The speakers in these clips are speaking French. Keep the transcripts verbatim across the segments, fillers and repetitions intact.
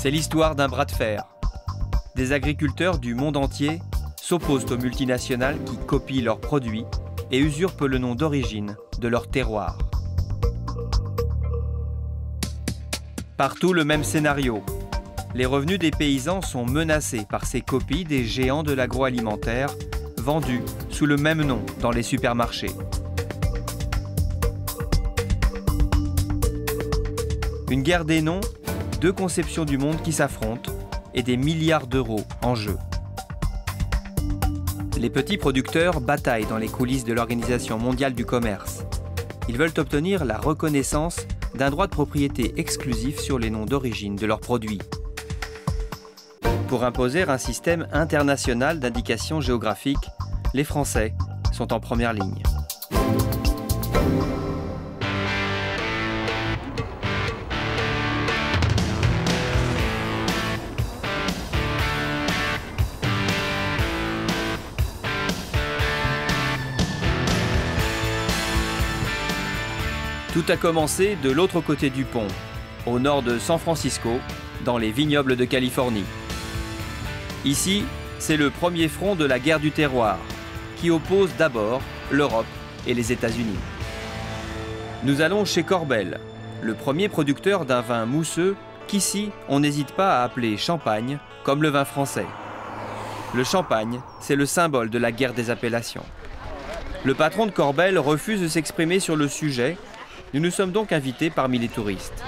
C'est l'histoire d'un bras de fer. Des agriculteurs du monde entier s'opposent aux multinationales qui copient leurs produits et usurpent le nom d'origine de leur terroir. Partout le même scénario. Les revenus des paysans sont menacés par ces copies des géants de l'agroalimentaire vendus sous le même nom dans les supermarchés. Une guerre des noms, deux conceptions du monde qui s'affrontent et des milliards d'euros en jeu. Les petits producteurs bataillent dans les coulisses de l'Organisation mondiale du commerce. Ils veulent obtenir la reconnaissance d'un droit de propriété exclusif sur les noms d'origine de leurs produits, pour imposer un système international d'indication géographique. Les Français sont en première ligne. Tout a commencé de l'autre côté du pont, au nord de San Francisco, dans les vignobles de Californie. Ici, c'est le premier front de la guerre du terroir, qui oppose d'abord l'Europe et les États-Unis. Nous allons chez Corbel, le premier producteur d'un vin mousseux qu'ici, on n'hésite pas à appeler champagne, comme le vin français. Le champagne, c'est le symbole de la guerre des appellations. Le patron de Corbel refuse de s'exprimer sur le sujet. Nous nous sommes donc invités parmi les touristes.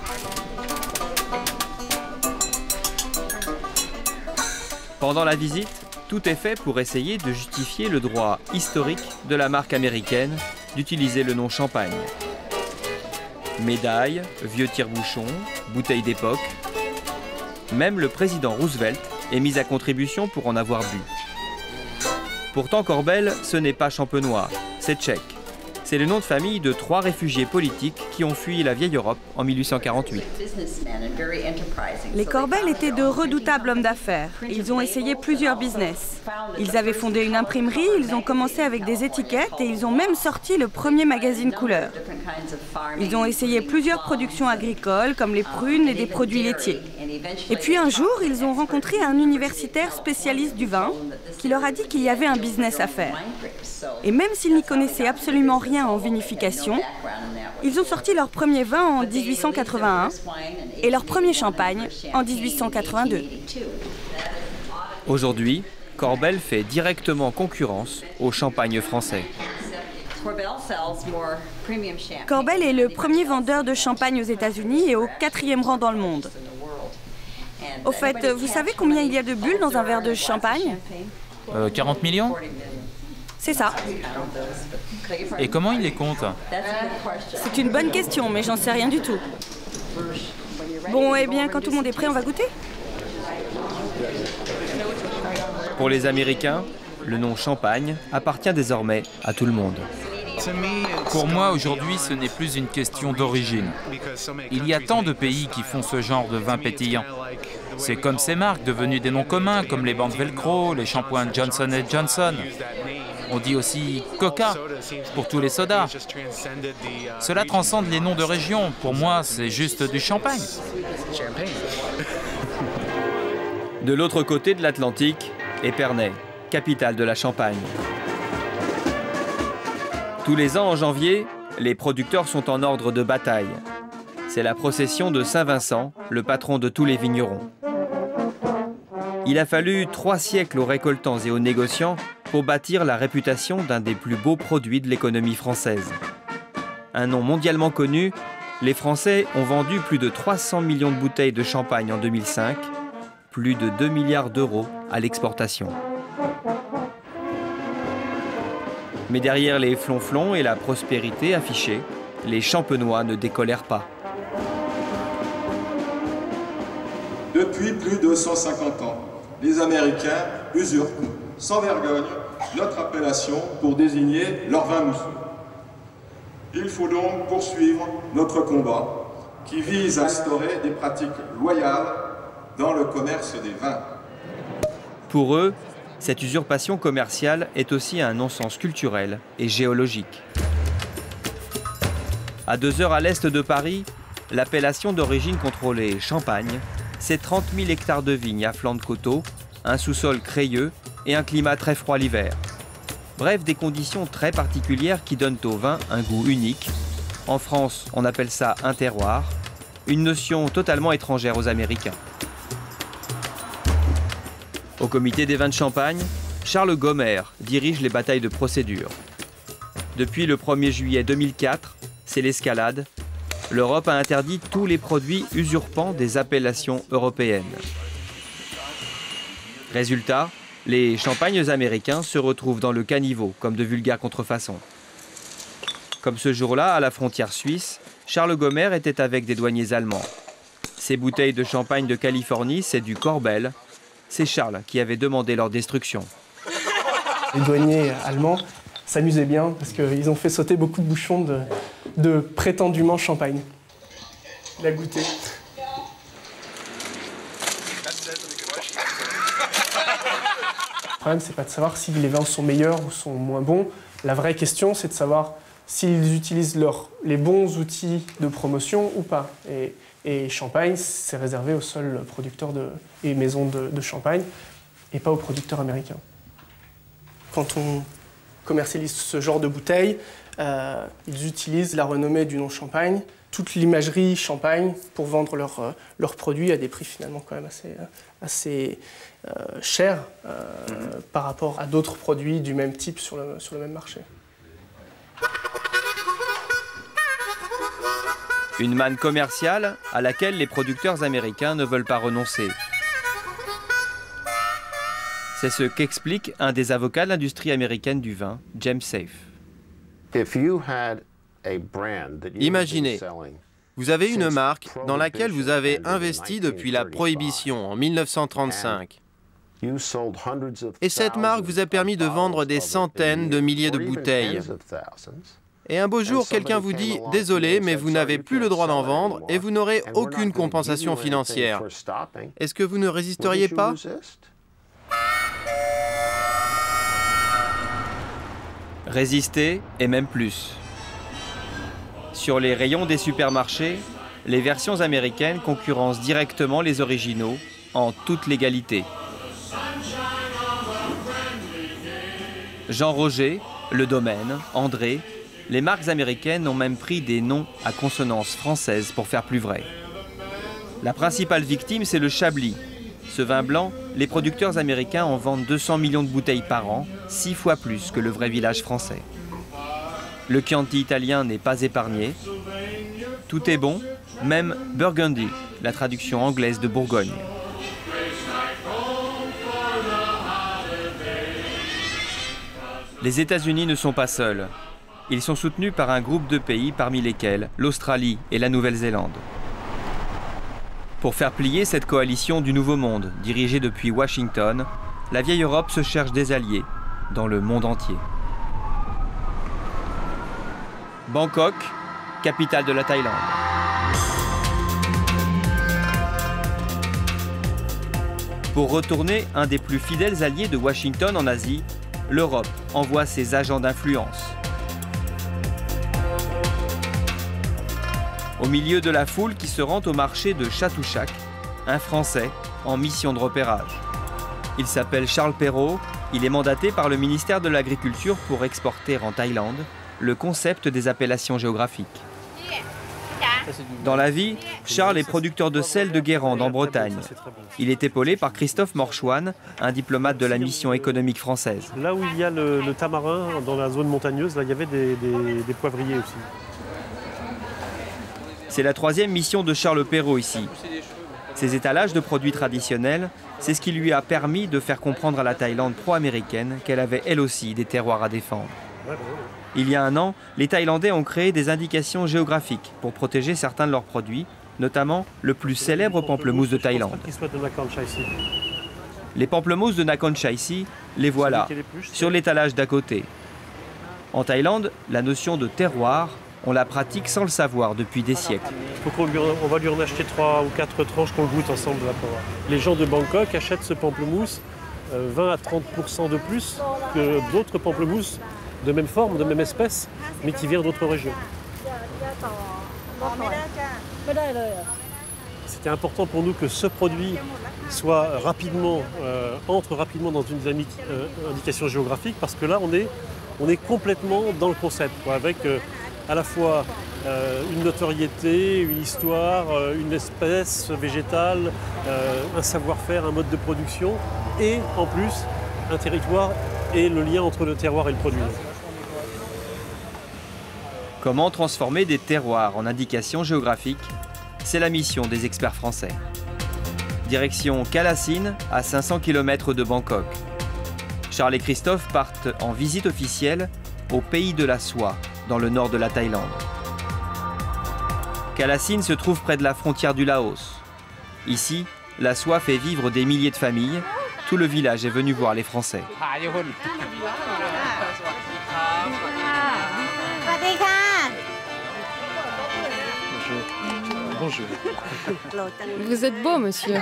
Pendant la visite, tout est fait pour essayer de justifier le droit historique de la marque américaine d'utiliser le nom champagne. Médailles, vieux tire-bouchons, bouteilles d'époque. Même le président Roosevelt est mis à contribution pour en avoir bu. Pourtant, Corbel, ce n'est pas champenois, c'est tchèque. C'est le nom de famille de trois réfugiés politiques qui ont fui la vieille Europe en mille huit cent quarante-huit. Les Corbel étaient de redoutables hommes d'affaires. Ils ont essayé plusieurs business. Ils avaient fondé une imprimerie, ils ont commencé avec des étiquettes et ils ont même sorti le premier magazine couleur. Ils ont essayé plusieurs productions agricoles comme les prunes et des produits laitiers. Et puis un jour, ils ont rencontré un universitaire spécialiste du vin qui leur a dit qu'il y avait un business à faire. Et même s'ils n'y connaissaient absolument rien en vinification, ils ont sorti leur premier vin en mille huit cent quatre-vingt-un et leur premier champagne en mille huit cent quatre-vingt-deux. Aujourd'hui, Corbel fait directement concurrence au champagne français. Corbel est le premier vendeur de champagne aux États-Unis et au quatrième rang dans le monde. Au fait, vous savez combien il y a de bulles dans un verre de champagne ? euh, quarante millions ? C'est ça. Et comment il les compte? C'est une bonne question, mais j'en sais rien du tout. Bon, eh bien, quand tout le monde est prêt, on va goûter. Pour les Américains, le nom champagne appartient désormais à tout le monde. Pour moi, aujourd'hui, ce n'est plus une question d'origine. Il y a tant de pays qui font ce genre de vin pétillant. C'est comme ces marques devenues des noms communs, comme les bandes Velcro, les shampoings Johnson and Johnson. On dit aussi Coca pour tous les sodas. Cela transcende les noms de région. Pour moi, c'est juste du champagne. De l'autre côté de l'Atlantique, Épernay, capitale de la Champagne. Tous les ans en janvier, les producteurs sont en ordre de bataille. C'est la procession de Saint-Vincent, le patron de tous les vignerons. Il a fallu trois siècles aux récoltants et aux négociants pour bâtir la réputation d'un des plus beaux produits de l'économie française. Un nom mondialement connu, les Français ont vendu plus de trois cents millions de bouteilles de champagne en deux mille cinq, plus de deux milliards d'euros à l'exportation. Mais derrière les flonflons et la prospérité affichée, les champenois ne décolèrent pas. Depuis plus de cent cinquante ans, les Américains usurpent sans vergogne notre appellation pour désigner leur vin mousseux. Il faut donc poursuivre notre combat qui vise à instaurer des pratiques loyales dans le commerce des vins. Pour eux, cette usurpation commerciale est aussi un non-sens culturel et géologique. À deux heures à l'est de Paris, l'appellation d'origine contrôlée Champagne c'est trente mille hectares de vignes à flanc de coteau, un sous-sol crayeux et un climat très froid l'hiver. Bref, des conditions très particulières qui donnent au vin un goût unique. En France, on appelle ça un terroir, une notion totalement étrangère aux Américains. Au comité des vins de Champagne, Charles Gomer dirige les batailles de procédure. Depuis le premier juillet deux mille quatre, c'est l'escalade. L'Europe a interdit tous les produits usurpant des appellations européennes. Résultat, les champagnes américains se retrouvent dans le caniveau comme de vulgaires contrefaçons. Comme ce jour-là, à la frontière suisse, Charles Gomer était avec des douaniers allemands. Ces bouteilles de champagne de Californie, c'est du Korbel. C'est Charles qui avait demandé leur destruction. Les douaniers allemands s'amusaient bien parce qu'ils ont fait sauter beaucoup de bouchons de, de prétendument champagne. Il a goûté. Le problème, c'est pas de savoir si les vins sont meilleurs ou sont moins bons. La vraie question, c'est de savoir s'ils utilisent leur, les bons outils de promotion ou pas. Et, et Champagne, c'est réservé aux seuls producteurs de, et maisons de, de champagne et pas aux producteurs américains. Quand on commercialise ce genre de bouteilles, euh, ils utilisent la renommée du nom Champagne, toute l'imagerie Champagne pour vendre leurs euh, leur produits à des prix finalement quand même assez, assez euh, chers euh, mmh. par rapport à d'autres produits du même type sur le, sur le même marché. Une manne commerciale à laquelle les producteurs américains ne veulent pas renoncer. C'est ce qu'explique un des avocats de l'industrie américaine du vin, James Safe. Imaginez, vous avez une marque dans laquelle vous avez investi depuis la Prohibition en mille neuf cent trente-cinq. Et cette marque vous a permis de vendre des centaines de milliers de bouteilles. Et un beau jour, quelqu'un vous dit « Désolé, mais vous n'avez plus le droit d'en vendre et vous n'aurez aucune compensation financière. » Est-ce que vous ne résisteriez pas ? Résister et même plus. Sur les rayons des supermarchés, les versions américaines concurrencent directement les originaux en toute légalité. Jean Roger, Le Domaine, André, les marques américaines ont même pris des noms à consonance française pour faire plus vrai. La principale victime, c'est le Chablis. Ce vin blanc, les producteurs américains en vendent deux cents millions de bouteilles par an, six fois plus que le vrai village français. Le Chianti italien n'est pas épargné. Tout est bon, même Burgundy, la traduction anglaise de Bourgogne. Les États-Unis ne sont pas seuls. Ils sont soutenus par un groupe de pays parmi lesquels l'Australie et la Nouvelle-Zélande. Pour faire plier cette coalition du Nouveau Monde, dirigée depuis Washington, la vieille Europe se cherche des alliés dans le monde entier. Bangkok, capitale de la Thaïlande. Pour retourner un des plus fidèles alliés de Washington en Asie, l'Europe envoie ses agents d'influence. Au milieu de la foule qui se rend au marché de Chatuchak, un Français en mission de repérage. Il s'appelle Charles Perrault, il est mandaté par le ministère de l'Agriculture pour exporter en Thaïlande le concept des appellations géographiques. Dans la vie, Charles est producteur de sel de Guérande en Bretagne. Il est épaulé par Christophe Morchoine, un diplomate de la mission économique française. Là où il y a le, le tamarin, dans la zone montagneuse, là, il y avait des, des, des poivriers aussi. C'est la troisième mission de Charles Perrault ici. Ces étalages de produits traditionnels, c'est ce qui lui a permis de faire comprendre à la Thaïlande pro-américaine qu'elle avait elle aussi des terroirs à défendre. Il y a un an, les Thaïlandais ont créé des indications géographiques pour protéger certains de leurs produits, notamment le plus célèbre pamplemousse de Thaïlande. Les pamplemousses de Nakhon Chai-si, les voilà, sur l'étalage d'à côté. En Thaïlande, la notion de terroir, on la pratique sans le savoir depuis des siècles. On va lui en acheter trois ou quatre tranches qu'on goûte ensemble. Là, pour... Les gens de Bangkok achètent ce pamplemousse euh, vingt à trente pour cent de plus que d'autres pamplemousses de même forme, de même espèce, mais qui viennent d'autres régions. c'était important pour nous que ce produit soit rapidement, euh, entre rapidement dans une dynamique euh, indication géographique, parce que là, on est, on est complètement dans le concept, quoi, avec euh, à la fois euh, une notoriété, une histoire, euh, une espèce végétale, euh, un savoir-faire, un mode de production, et en plus, un territoire et le lien entre le terroir et le produit. Comment transformer des terroirs en indications géographiques? C'est la mission des experts français. Direction Kalassin, à cinq cents kilomètres de Bangkok. Charles et Christophe partent en visite officielle au pays de la soie, dans le nord de la Thaïlande. Kalassin se trouve près de la frontière du Laos. Ici, la soie fait vivre des milliers de familles. Tout le village est venu voir les Français. Bonjour. Vous êtes beau, monsieur.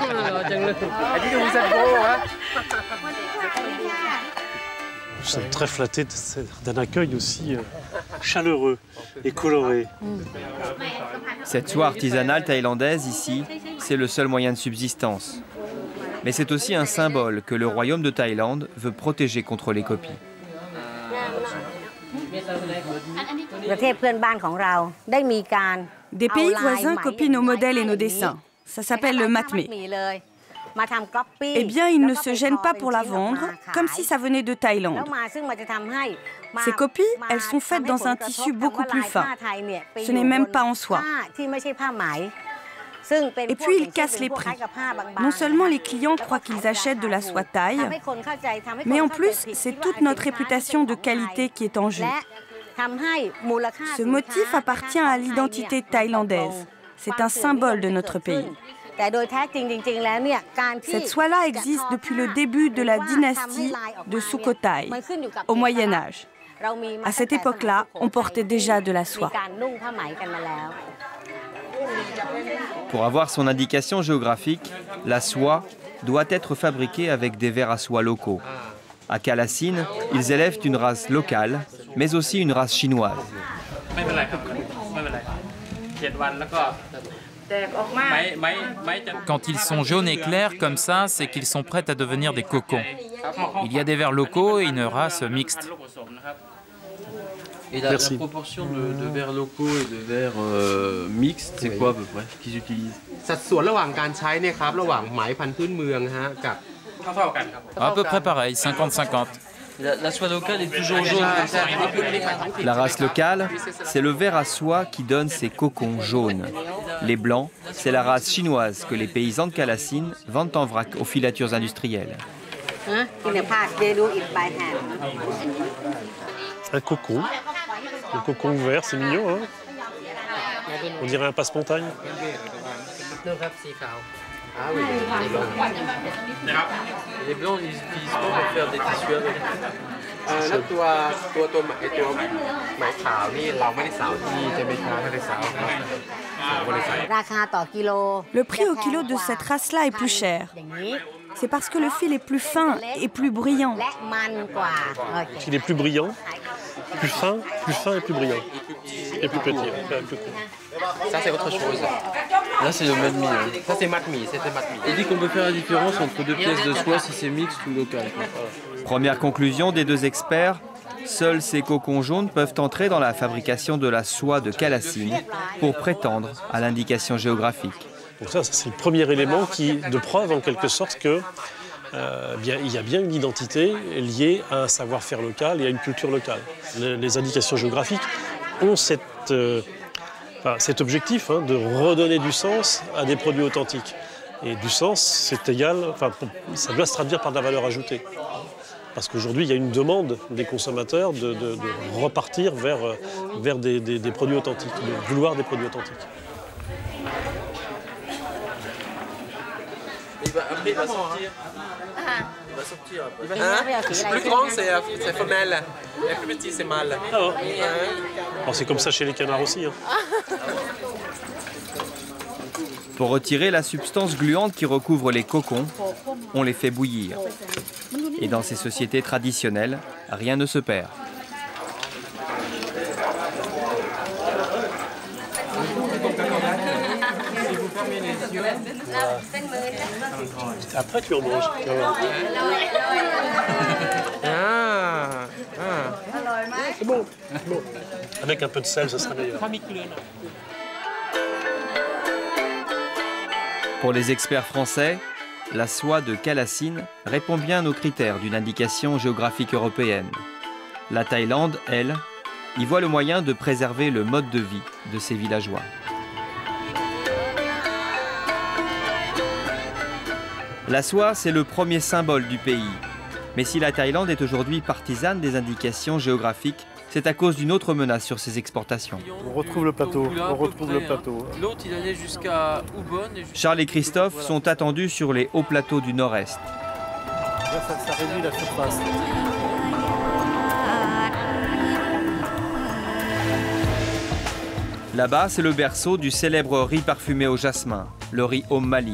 Nous sommes très flattés d'un accueil aussi chaleureux et coloré. Cette soie artisanale thaïlandaise ici, c'est le seul moyen de subsistance. Mais c'est aussi un symbole que le royaume de Thaïlande veut protéger contre les copies. Des pays voisins copient nos modèles et nos dessins. Ça s'appelle le matmé. Eh bien, ils ne se gênent pas pour la vendre, comme si ça venait de Thaïlande. Ces copies, elles sont faites dans un tissu beaucoup plus fin. Ce n'est même pas en soie. Et puis, ils cassent les prix. Non seulement les clients croient qu'ils achètent de la soie thaï, mais en plus, c'est toute notre réputation de qualité qui est en jeu. Ce motif appartient à l'identité thaïlandaise. C'est un symbole de notre pays. Cette soie-là existe depuis le début de la dynastie de Sukhothai, au Moyen Âge. À cette époque-là, on portait déjà de la soie. Pour avoir son indication géographique, la soie doit être fabriquée avec des vers à soie locaux. À Kalassin, ils élèvent une race locale, mais aussi une race chinoise. Quand ils sont jaunes et clairs comme ça, c'est qu'ils sont prêts à devenir des cocons. Il y a des vers locaux et une race mixte. Et la, la proportion de, de vers locaux et de vers euh, mixtes, c'est quoi à peu près qu'ils utilisent? À peu près pareil, cinquante cinquante. La, la soie locale est toujours jaune. La race locale, c'est le ver à soie qui donne ses cocons jaunes. Les blancs, c'est la race chinoise que les paysans de Kalassin vendent en vrac aux filatures industrielles. Un cocon, un cocon ouvert, c'est mignon, hein? On dirait un passe-montagne. Ah oui, les blancs. Les blancs, ils utilisent quoi pour faire des tissus avec? Le prix au kilo de cette race-là est plus cher. C'est parce que le fil est plus fin et plus brillant. Il est plus brillant, plus fin, plus fin et plus brillant. Et plus petit. Ça, c'est autre chose. Là, c'est le matmi. Hein. Ça, c'est matmi. Il dit qu'on peut faire la différence entre deux pièces de soie si c'est mixte ou local. Première conclusion des deux experts, seuls ces cocons jaunes peuvent entrer dans la fabrication de la soie de Kalassin pour prétendre à l'indication géographique. Donc ça, c'est le premier élément qui, de preuve en quelque sorte que euh, bien, il y a bien une identité liée à un savoir-faire local et à une culture locale. Les, les indications géographiques ont cette, euh, enfin, cet objectif hein, de redonner du sens à des produits authentiques. Et du sens, c'est égal, enfin, ça doit se traduire par de la valeur ajoutée. Parce qu'aujourd'hui, il y a une demande des consommateurs de, de, de repartir vers, vers des, des, des produits authentiques, de vouloir des produits authentiques. Il va, après, il va sortir. Il va sortir. Il va... Hein? Le plus grand, c'est femelle. Le plus petit, c'est mâle. Ah bon. Alors, c'est comme ça chez les canards aussi. Hein. Pour retirer la substance gluante qui recouvre les cocons, on les fait bouillir. Et dans ces sociétés traditionnelles, rien ne se perd. Si vous fermez les Après, tu en manges. Ah, ah. C'est bon. bon. Avec un peu de sel, ça sera meilleur. Pour les experts français, la soie de Kalassin répond bien aux critères d'une indication géographique européenne. La Thaïlande, elle, y voit le moyen de préserver le mode de vie de ses villageois. La soie, c'est le premier symbole du pays. Mais si la Thaïlande est aujourd'hui partisane des indications géographiques, c'est à cause d'une autre menace sur ses exportations. On retrouve le plateau. On retrouve le plateau. L'autre, il allait jusqu'à Ubon. Charles et Christophe sont attendus sur les hauts plateaux du nord-est. Là, ça, ça réduit la surface. Là-bas, c'est le berceau du célèbre riz parfumé au jasmin, le riz Om Mali.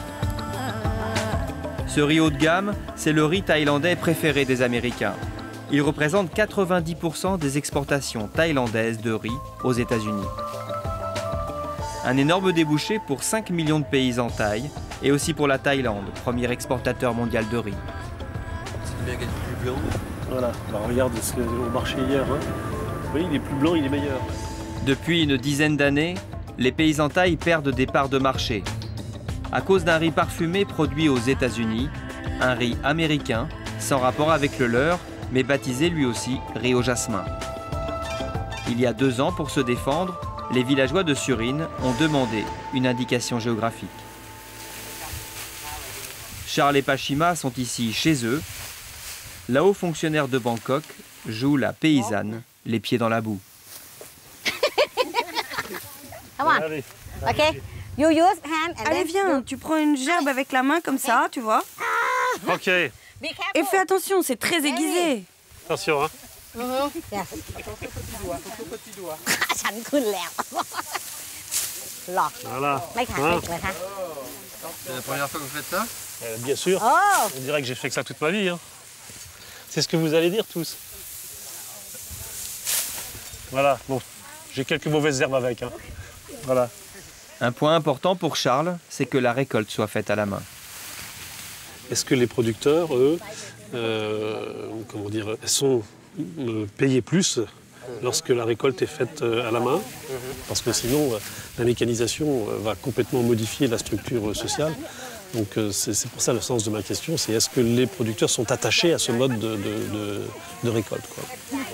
Ce riz haut de gamme, c'est le riz thaïlandais préféré des Américains. Il représente quatre-vingt-dix pour cent des exportations thaïlandaises de riz aux États-Unis. Un énorme débouché pour cinq millions de paysans thaïs et aussi pour la Thaïlande, premier exportateur mondial de riz. C'est le plus blanc. Voilà, bah, regarde ce au marché hier. Hein. Vous voyez, il est plus blanc, il est meilleur. Depuis une dizaine d'années, les paysans thaïs perdent des parts de marché à cause d'un riz parfumé produit aux États-Unis, un riz américain sans rapport avec le leur, mais baptisé lui aussi riz au jasmin. Il y a deux ans, pour se défendre, les villageois de Surin ont demandé une indication géographique. Charles et Pachima sont ici chez eux. La haut fonctionnaire de Bangkok joue la paysanne, les pieds dans la boue. Allez. Ok. You use hand and Allez, viens, tu prends une gerbe avec la main comme ça, tu vois. Ok. Et fais attention, c'est très aiguisé. Attention, hein. Voilà. Hein. C'est la première fois que vous faites ça? euh, Bien sûr. On dirait que j'ai fait que ça toute ma vie. Hein. C'est ce que vous allez dire tous. Voilà, bon. J'ai quelques mauvaises herbes avec. Hein. Voilà. Un point important pour Charles, c'est que la récolte soit faite à la main. Est-ce que les producteurs, eux, euh, comment dire, sont euh, payés plus lorsque la récolte est faite euh, à la main? Parce que sinon, euh, la mécanisation euh, va complètement modifier la structure euh, sociale. Donc euh, c'est pour ça le sens de ma question, c'est est-ce que les producteurs sont attachés à ce mode de, de, de, de récolte, quoi.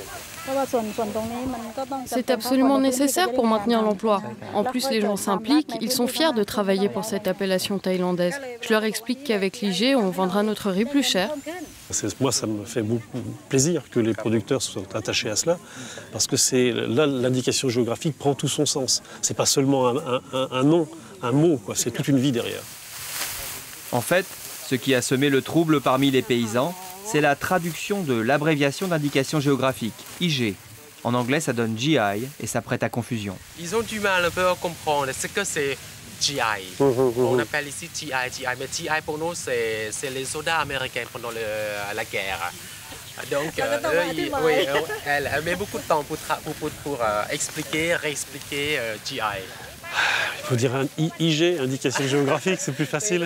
C'est absolument nécessaire pour maintenir l'emploi. En plus, les gens s'impliquent, ils sont fiers de travailler pour cette appellation thaïlandaise. Je leur explique qu'avec l'I G, on vendra notre riz plus cher. Moi, ça me fait beaucoup plaisir que les producteurs soient attachés à cela, parce que c'est là l'indication géographique prend tout son sens. C'est pas seulement un, un, un nom, un mot, quoi. C'est toute une vie derrière. En fait, ce qui a semé le trouble parmi les paysans, c'est la traduction de l'abréviation d'indication géographique, I G. En anglais, ça donne G I et ça prête à confusion. Ils ont du mal un peu à comprendre ce que c'est G I. On appelle ici G I, G I, mais G I pour nous, c'est les soldats américains pendant le, la guerre. Donc, euh, eux, ils, oui, elle, elle met beaucoup de temps pour, pour, pour, pour euh, expliquer, réexpliquer euh, G I. Il faut dire un I G, indication géographique, c'est plus facile.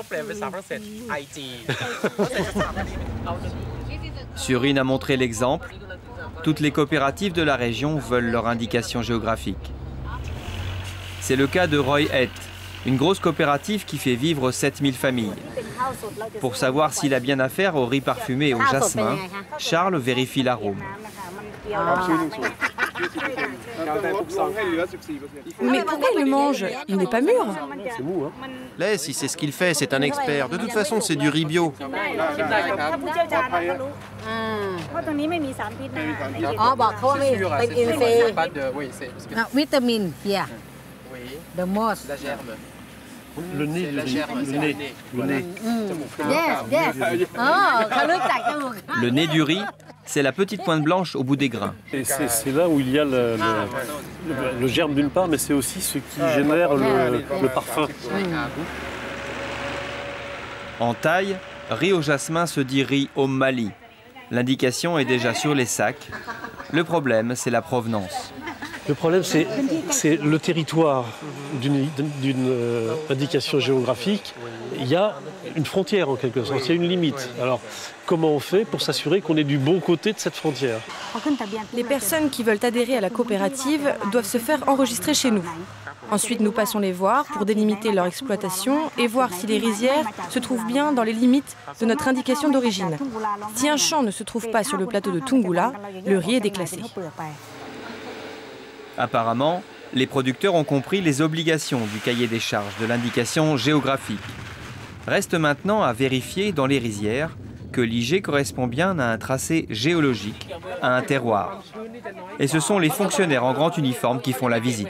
Surin a montré l'exemple. Toutes les coopératives de la région veulent leur indication géographique. C'est le cas de Roy Het, une grosse coopérative qui fait vivre sept mille familles. Pour savoir s'il a bien affaire au riz parfumé et au jasmin, Charles vérifie l'arôme. Mais pourquoi il le mange? Il n'est pas mûr. C'est mou, hein. Laisse, si c'est ce qu'il fait, c'est un expert. De toute façon, c'est du riz bio. Vitamine, yeah. The most. La germe. Le nez, la germe, le nez. Le nez. Yes, yes. Oh, Le nez du riz, c'est la petite pointe blanche au bout des grains. C'est là où il y a le, le, le, le germe d'une part, mais c'est aussi ce qui génère le, le parfum. En Thaï, riz au jasmin se dit riz Om Mali. L'indication est déjà sur les sacs. Le problème, c'est la provenance. Le problème, c'est le territoire d'une euh, indication géographique. Il y a une frontière en quelque sorte, il y a une limite. Alors, comment on fait pour s'assurer qu'on est du bon côté de cette frontière? Les personnes qui veulent adhérer à la coopérative doivent se faire enregistrer chez nous. Ensuite, nous passons les voir pour délimiter leur exploitation et voir si les rizières se trouvent bien dans les limites de notre indication d'origine. Si un champ ne se trouve pas sur le plateau de Tungula, le riz est déclassé. Apparemment, les producteurs ont compris les obligations du cahier des charges de l'indication géographique. Reste maintenant à vérifier dans les rizières que l'I G correspond bien à un tracé géologique, à un terroir. Et ce sont les fonctionnaires en grand uniforme qui font la visite.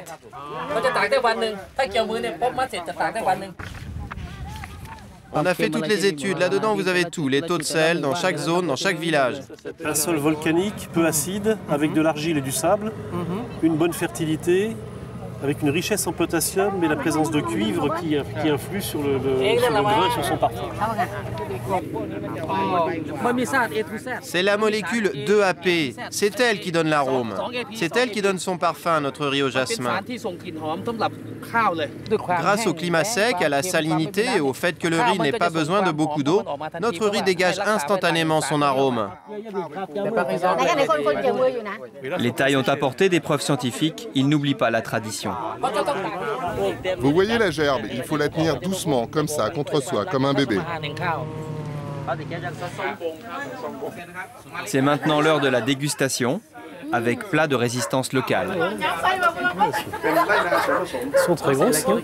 On a fait toutes les études. Là-dedans, vous avez tout. Les taux de sel dans chaque zone, dans chaque village. Un sol volcanique, peu acide, avec de l'argile et du sable, une bonne fertilité, avec une richesse en potassium, mais la présence de cuivre qui, qui influe sur le, le, sur le grain, sur son parfum. C'est la molécule deux A P. C'est elle qui donne l'arôme. C'est elle qui donne son parfum à notre riz au jasmin. Grâce au climat sec, à la salinité et au fait que le riz n'ait pas besoin de beaucoup d'eau, notre riz dégage instantanément son arôme. Les Thaïs ont apporté des preuves scientifiques, ils n'oublient pas la tradition. Vous voyez la gerbe, il faut la tenir doucement, comme ça, contre soi, comme un bébé. C'est maintenant l'heure de la dégustation, avec plat de résistance locale. Ils sont très gros, ça.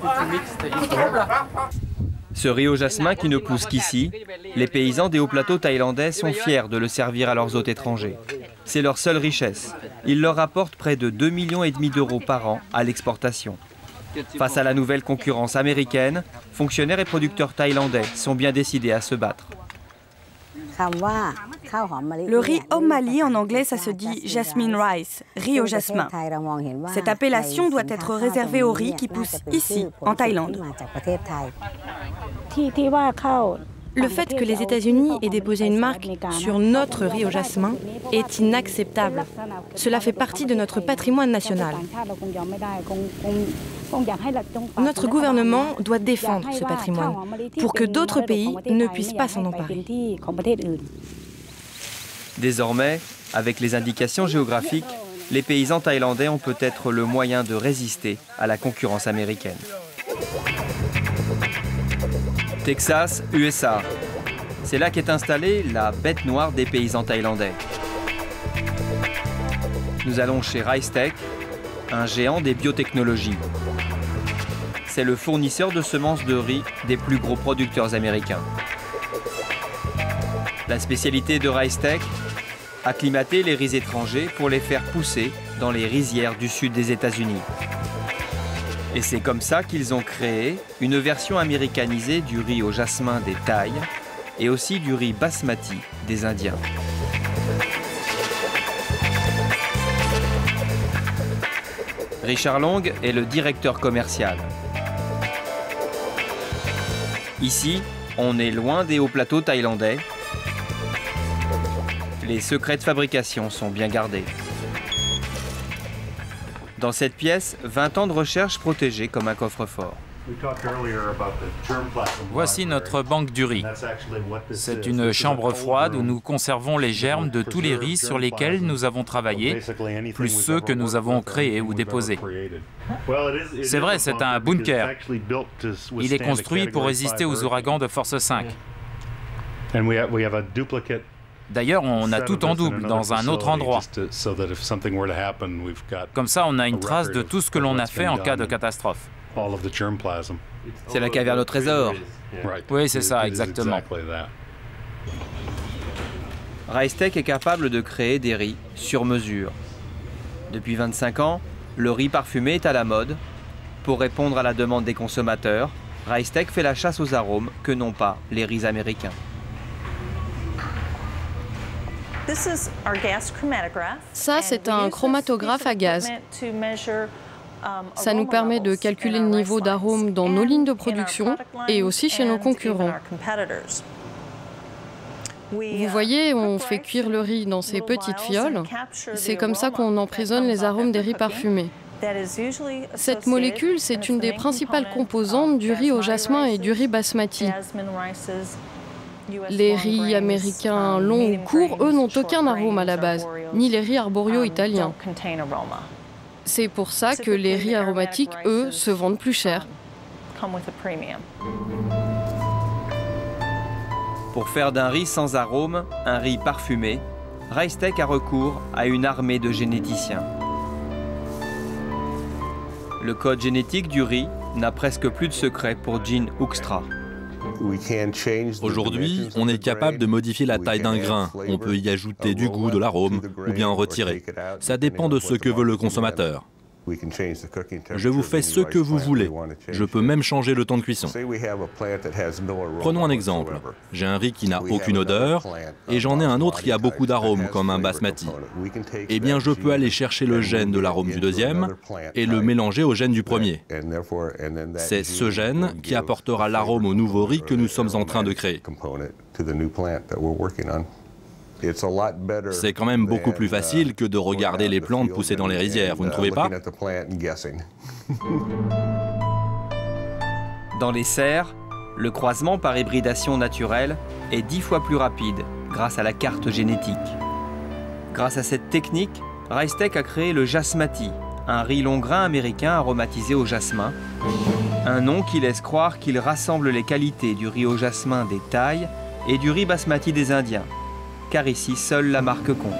Ce riz au jasmin qui ne pousse qu'ici, les paysans des hauts plateaux thaïlandais sont fiers de le servir à leurs hôtes étrangers. C'est leur seule richesse. Il leur rapporte près de deux virgule cinq millions d'euros par an à l'exportation. Face à la nouvelle concurrence américaine, fonctionnaires et producteurs thaïlandais sont bien décidés à se battre. Le riz Omali en anglais, ça se dit jasmine rice, riz au jasmin. Cette appellation doit être réservée au riz qui pousse ici, en Thaïlande. Le fait que les États-Unis aient déposé une marque sur notre riz au jasmin est inacceptable. Cela fait partie de notre patrimoine national. Notre gouvernement doit défendre ce patrimoine pour que d'autres pays ne puissent pas s'en emparer. Désormais, avec les indications géographiques, les paysans thaïlandais ont peut-être le moyen de résister à la concurrence américaine. Texas, U S A. C'est là qu'est installée la bête noire des paysans thaïlandais. Nous allons chez Ricetech, un géant des biotechnologies. C'est le fournisseur de semences de riz des plus gros producteurs américains. La spécialité de Ricetech, acclimater les riz étrangers pour les faire pousser dans les rizières du sud des États-Unis. Et c'est comme ça qu'ils ont créé une version américanisée du riz au jasmin des Thaïs et aussi du riz basmati des Indiens. Richard Long est le directeur commercial. Ici, on est loin des hauts plateaux thaïlandais. Les secrets de fabrication sont bien gardés. Dans cette pièce, vingt ans de recherche protégés comme un coffre-fort. Voici notre banque du riz. C'est une chambre froide où nous conservons les germes de tous les riz sur lesquels nous avons travaillé, plus ceux que nous avons créés ou déposés. C'est vrai, c'est un bunker. Il est construit pour résister aux ouragans de force cinq. D'ailleurs, on a tout en double dans un autre endroit. Comme ça, on a une trace de tout ce que l'on a fait en cas de catastrophe. C'est la caverne au trésor. Oui, c'est ça, exactement. Ricetech est capable de créer des riz sur mesure. Depuis vingt-cinq ans, le riz parfumé est à la mode. Pour répondre à la demande des consommateurs, Ricetech fait la chasse aux arômes que n'ont pas les riz américains. Ça, c'est un chromatographe à gaz. Ça nous permet de calculer le niveau d'arôme dans nos lignes de production et aussi chez nos concurrents. Vous voyez, on fait cuire le riz dans ces petites fioles. C'est comme ça qu'on emprisonne les arômes des riz parfumés. Cette molécule, c'est une des principales composantes du riz au jasmin et du riz basmati. Les riz américains longs ou courts, eux, n'ont aucun arôme à la base, ni les riz arboreaux italiens. C'est pour ça que les riz aromatiques, eux, se vendent plus cher. Pour faire d'un riz sans arôme un riz parfumé, Rystech a recours à une armée de généticiens. Le code génétique du riz n'a presque plus de secret pour Gene Hoekstra. Aujourd'hui, on est capable de modifier la taille d'un grain. On peut y ajouter du goût, de l'arôme, ou bien en retirer. Ça dépend de ce que veut le consommateur. Je vous fais ce que vous voulez. Je peux même changer le temps de cuisson. Prenons un exemple. J'ai un riz qui n'a aucune odeur et j'en ai un autre qui a beaucoup d'arômes, comme un basmati. Eh bien, je peux aller chercher le gène de l'arôme du deuxième et le mélanger au gène du premier. C'est ce gène qui apportera l'arôme au nouveau riz que nous sommes en train de créer. C'est quand même beaucoup plus facile que de regarder les plantes pousser dans les rizières, vous ne trouvez pas? Dans les serres, le croisement par hybridation naturelle est dix fois plus rapide grâce à la carte génétique. Grâce à cette technique, Rystech a créé le Jasmati, un riz long grain américain aromatisé au jasmin, un nom qui laisse croire qu'il rassemble les qualités du riz au jasmin des Thaïs et du riz basmati des Indiens, car ici, seule la marque compte.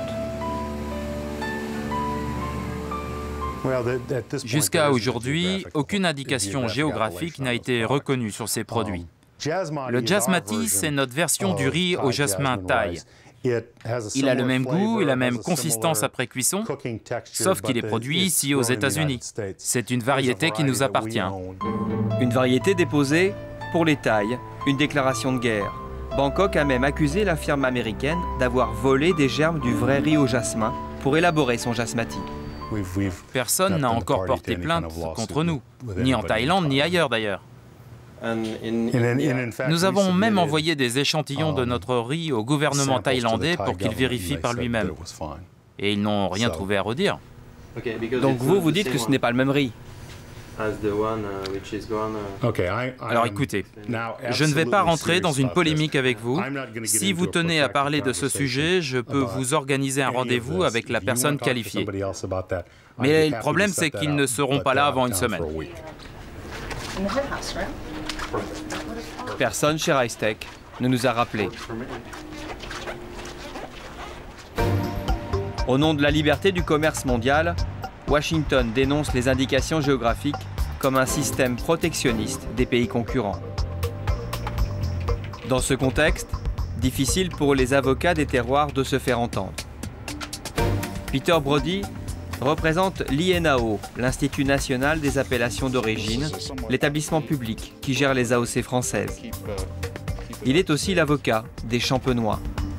Jusqu'à aujourd'hui, aucune indication géographique n'a été reconnue sur ces produits. Le Jasmati, c'est notre version du riz au jasmin thaï. Il a le même goût et la même consistance après cuisson, sauf qu'il est produit ici aux États-Unis. C'est une variété qui nous appartient. Une variété déposée pour les Thaïs, une déclaration de guerre. Bangkok a même accusé la firme américaine d'avoir volé des germes du vrai riz au jasmin pour élaborer son jasmati. Personne n'a encore porté plainte contre nous, ni en Thaïlande ni ailleurs d'ailleurs. Nous avons même envoyé des échantillons de notre riz au gouvernement thaïlandais pour qu'il vérifie par lui-même. Et ils n'ont rien trouvé à redire. Donc vous, vous dites que ce n'est pas le même riz? Alors écoutez, je ne vais pas rentrer dans une polémique avec vous. Si vous tenez à parler de ce sujet, je peux vous organiser un rendez-vous avec la personne qualifiée. Mais le problème, c'est qu'ils ne seront pas là avant une semaine. Personne chez Rystech ne nous a rappelé. Au nom de la liberté du commerce mondial, Washington dénonce les indications géographiques comme un système protectionniste des pays concurrents. Dans ce contexte, difficile pour les avocats des terroirs de se faire entendre. Peter Brody représente l'I N A O, l'Institut national des appellations d'origine, l'établissement public qui gère les A O C françaises. Il est aussi l'avocat des champenois.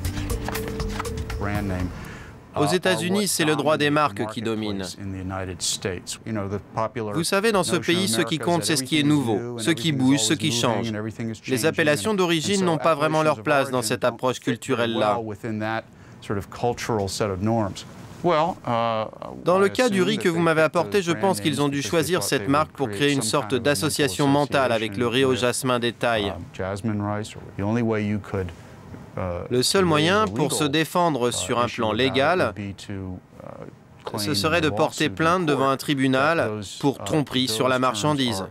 Aux États-Unis, c'est le droit des marques qui domine. Vous savez, dans ce pays, ce qui compte, c'est ce qui est nouveau, ce qui bouge, ce qui change. Les appellations d'origine n'ont pas vraiment leur place dans cette approche culturelle-là. Dans le cas du riz que vous m'avez apporté, je pense qu'ils ont dû choisir cette marque pour créer une sorte d'association mentale avec le riz au jasmin des Thaïs. Le seul moyen pour se défendre sur un plan légal, ce serait de porter plainte devant un tribunal pour tromperie sur la marchandise.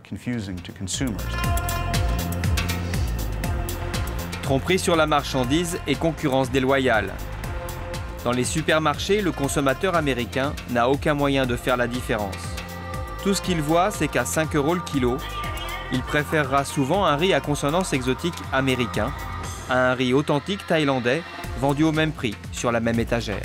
Tromperie sur la marchandise et concurrence déloyale. Dans les supermarchés, le consommateur américain n'a aucun moyen de faire la différence. Tout ce qu'il voit, c'est qu'à cinq euros le kilo, il préférera souvent un riz à consonance exotique américain à un riz authentique thaïlandais vendu au même prix sur la même étagère.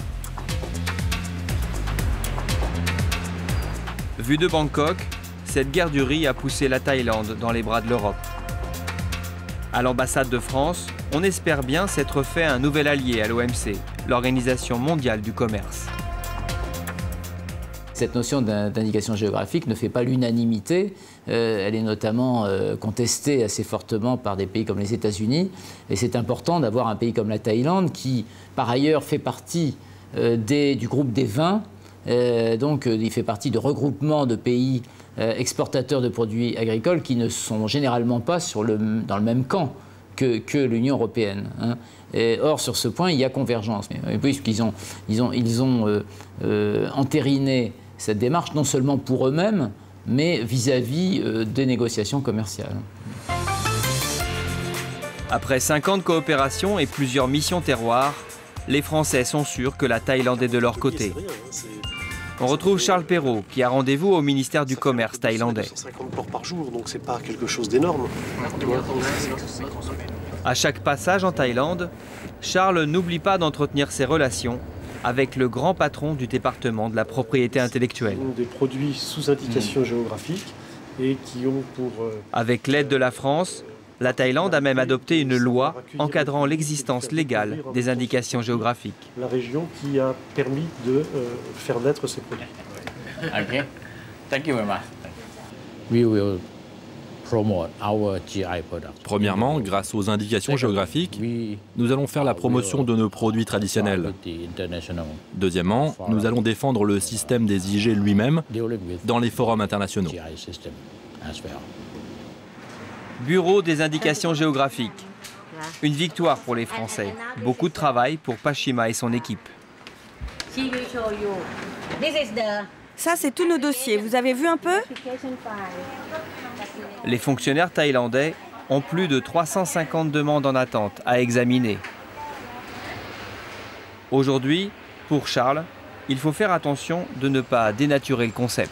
Vu de Bangkok, cette guerre du riz a poussé la Thaïlande dans les bras de l'Europe. À l'ambassade de France, on espère bien s'être fait un nouvel allié à l'O M C, l'Organisation mondiale du commerce. Cette notion d'indication géographique ne fait pas l'unanimité. Euh, elle est notamment euh, contestée assez fortement par des pays comme les États-Unis. Et c'est important d'avoir un pays comme la Thaïlande qui, par ailleurs, fait partie euh, des, du groupe des vingt. Euh, donc, euh, il fait partie de regroupements de pays euh, exportateurs de produits agricoles qui ne sont généralement pas sur le, dans le même camp que, que l'Union européenne. Hein. Et, or, sur ce point, il y a convergence. Mais, puisqu'ils ont, ils ont, ils ont euh, euh, entériné cette démarche, non seulement pour eux-mêmes, mais vis-à-vis euh, des négociations commerciales. Après cinq ans de coopération et plusieurs missions terroirs, les Français sont sûrs que la Thaïlande est de leur côté. On retrouve Charles Perrault, qui a rendez-vous au ministère du Commerce thaïlandais. cent cinquante ports par jour, donc c'est pas quelque chose d'énorme. À chaque passage en Thaïlande, Charles n'oublie pas d'entretenir ses relations avec le grand patron du département de la propriété intellectuelle. Des produits sous indication mmh. géographique et qui ont pour... Euh... Avec l'aide de la France, la Thaïlande a même adopté une loi encadrant l'existence légale des indications géographiques. La région qui a permis de euh, faire naître ces produits. Okay. Thank you very much. We will promote our G I products. Premièrement, grâce aux indications géographiques, nous allons faire la promotion de nos produits traditionnels. Deuxièmement, nous allons défendre le système des I G lui-même dans les forums internationaux. Bureau des indications géographiques. Une victoire pour les Français. Beaucoup de travail pour Pashima et son équipe. Ça, c'est tous nos dossiers. Vous avez vu un peu? Les fonctionnaires thaïlandais ont plus de trois cent cinquante demandes en attente à examiner. Aujourd'hui, pour Charles, il faut faire attention de ne pas dénaturer le concept.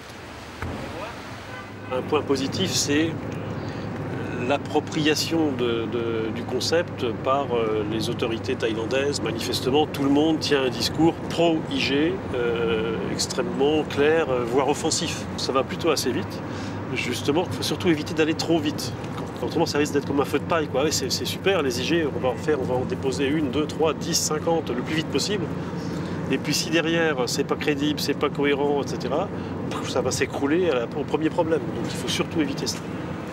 Un point positif, c'est l'appropriation de, de, du concept par euh, les autorités thaïlandaises. Manifestement, tout le monde tient un discours pro-I G, euh, extrêmement clair, euh, voire offensif. Ça va plutôt assez vite. Justement, il faut surtout éviter d'aller trop vite. Autrement, ça risque d'être comme un feu de paille, quoi. Ouais, c'est super, les I G, on va en faire, on va en déposer une, deux, trois, dix, cinquante, le plus vite possible. Et puis si derrière, c'est pas crédible, c'est pas cohérent, et cetera, ça va s'écrouler au premier problème. Donc il faut surtout éviter ça.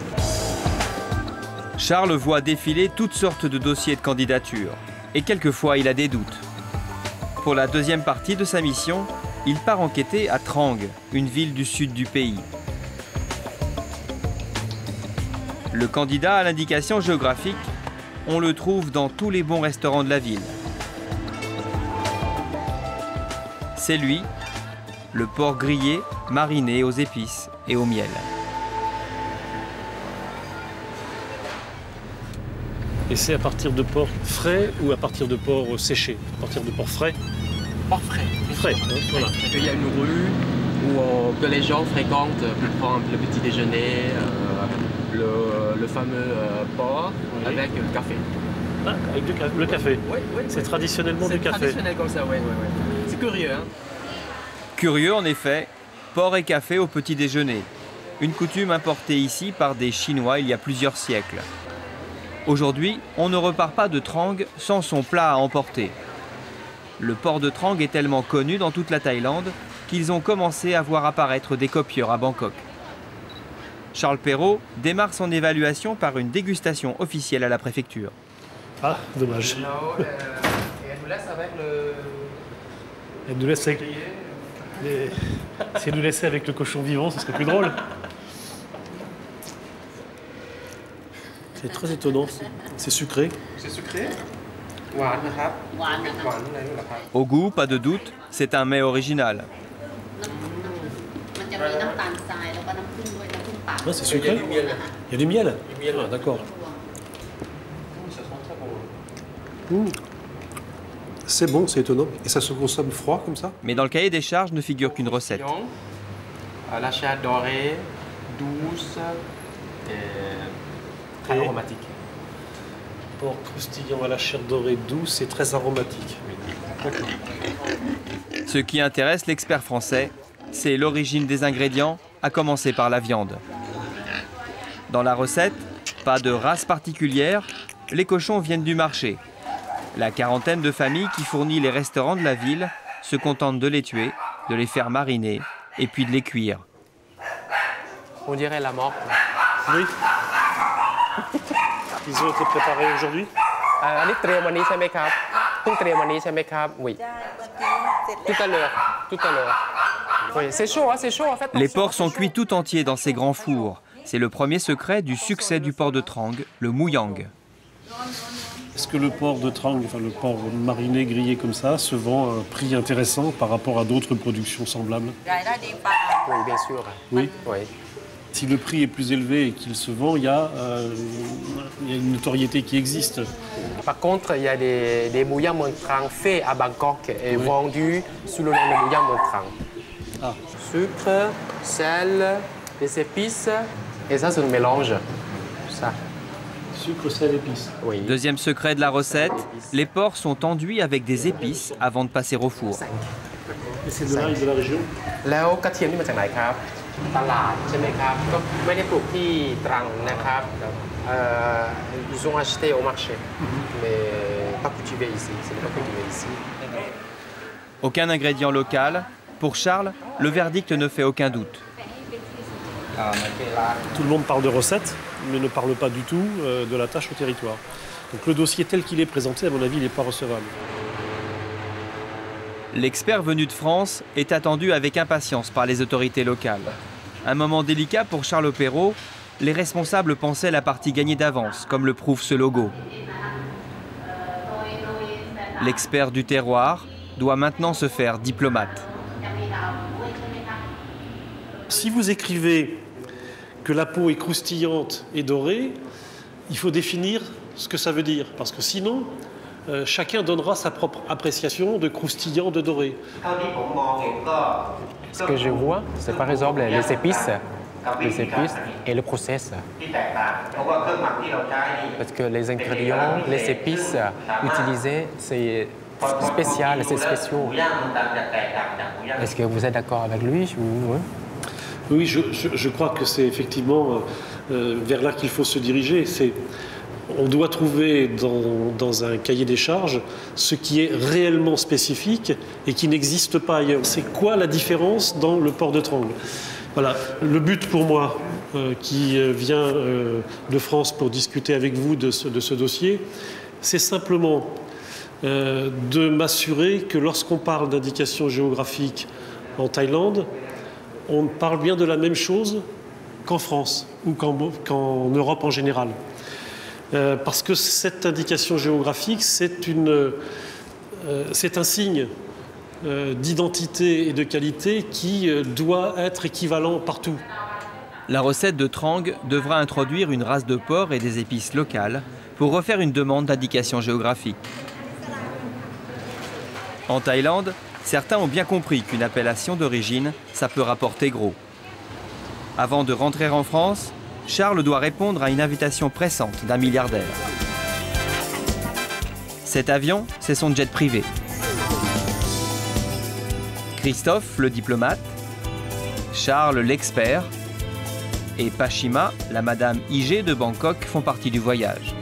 Charles voit défiler toutes sortes de dossiers de candidature. Et quelquefois, il a des doutes. Pour la deuxième partie de sa mission, il part enquêter à Trang, une ville du sud du pays. Le candidat à l'indication géographique, on le trouve dans tous les bons restaurants de la ville. C'est lui, le porc grillé, mariné aux épices et au miel. Et c'est à partir de porc frais ou à partir de porc séché? À partir de porc frais? Porc frais. Frais, hein, voilà. Il y a une rue où on, que les gens fréquentent pour prendre le petit déjeuner, euh, le, le fameux euh, porc oui. avec le café. Ah, avec du, le café? Oui, oui. C'est oui. traditionnellement du café? C'est traditionnel comme ça, oui. oui, oui. C'est curieux, hein? Curieux, en effet, porc et café au petit déjeuner. Une coutume importée ici par des Chinois il y a plusieurs siècles. Aujourd'hui, on ne repart pas de Trang sans son plat à emporter. Le port de Trang est tellement connu dans toute la Thaïlande qu'ils ont commencé à voir apparaître des copieurs à Bangkok. Charles Perrault démarre son évaluation par une dégustation officielle à la préfecture. Ah, dommage. Et elle nous laisse avec le... Elle nous laisse avec... Les... Si elle nous laissait avec le cochon vivant, ce serait plus drôle. C'est très étonnant. C'est sucré. C'est sucré. Au goût, pas de doute, c'est un mets original. Ah, c'est sucré. Il y a du miel. Ah, d'accord. Mmh. C'est bon, c'est étonnant. Et ça se consomme froid comme ça? Mais dans le cahier des charges ne figure qu'une recette. La chair dorée, douce et très aromatique. Porc croustillant à la chair dorée douce et très aromatique. Ce qui intéresse l'expert français, c'est l'origine des ingrédients, à commencer par la viande. Dans la recette, pas de race particulière, les cochons viennent du marché. La quarantaine de familles qui fournit les restaurants de la ville se contentent de les tuer, de les faire mariner et puis de les cuire. On dirait la mort. Oui. Ils ont été préparés aujourd'hui? Oui. Tout à l'heure. Tout à l'heure. Oui, c'est chaud, hein, c'est chaud en fait. Les porcs sont cuits tout entiers dans ces grands fours. C'est le premier secret du succès du porc de Trang, le mouyang. Est-ce que le porc de Trang, enfin le porc mariné, grillé comme ça, se vend à un prix intéressant par rapport à d'autres productions semblables? Oui, bien sûr. Oui. Oui. Si le prix est plus élevé et qu'il se vend, il y a, euh, il y a une notoriété qui existe. Par contre, il y a des, des mouyang Muang Trang faits à Bangkok et oui. vendus sous le nom de mouyang Muang Trang. Ah. Sucre, sel, des épices, et ça, c'est un mélange. Ça. Sucre, sel, épices. Oui. Deuxième secret de la recette, les porcs sont enduits avec des épices avant de passer au four. Et c'est de là et de la région? Lao Katiem ni maจากไหนครับ ตลาดใช่ไหมครับก็ไม่ได้ปลูกที่ตรังนะครับ Ils ont acheté au marché, mais pas cultivé ici. C'est pas cultivé ici. Aucun ingrédient local. Pour Charles, le verdict ne fait aucun doute. Tout le monde parle de recettes, mais ne parle pas du tout euh, de la tâche au territoire. Donc le dossier tel qu'il est présenté, à mon avis, il n'est pas recevable. L'expert venu de France est attendu avec impatience par les autorités locales. Un moment délicat pour Charles Perrault, les responsables pensaient la partie gagnée d'avance, comme le prouve ce logo. L'expert du terroir doit maintenant se faire diplomate. Si vous écrivez que la peau est croustillante et dorée, il faut définir ce que ça veut dire, parce que sinon, euh, chacun donnera sa propre appréciation de croustillant, de doré. Ce que je vois, c'est par exemple les épices, les épices et le process. Parce que les ingrédients, les épices utilisées, c'est spécial, c'est spéciaux. Est-ce que vous êtes d'accord avec lui ou... Oui, je, je, je crois que c'est effectivement euh, vers là qu'il faut se diriger. C'est, on doit trouver dans, dans un cahier des charges ce qui est réellement spécifique et qui n'existe pas ailleurs. C'est quoi la différence dans le porc de Trang? Voilà, le but pour moi, euh, qui vient euh, de France pour discuter avec vous de ce, de ce dossier, c'est simplement euh, de m'assurer que lorsqu'on parle d'indication géographique en Thaïlande, on parle bien de la même chose qu'en France ou qu'en, qu'en Europe en général. Euh, parce que cette indication géographique, c'est, une, euh, c'est un signe euh, d'identité et de qualité qui euh, doit être équivalent partout. La recette de Trang devra introduire une race de porc et des épices locales pour refaire une demande d'indication géographique. En Thaïlande, certains ont bien compris qu'une appellation d'origine, ça peut rapporter gros. Avant de rentrer en France, Charles doit répondre à une invitation pressante d'un milliardaire. Cet avion, c'est son jet privé. Christophe, le diplomate, Charles, l'expert, et Pachima, la madame I G de Bangkok, font partie du voyage.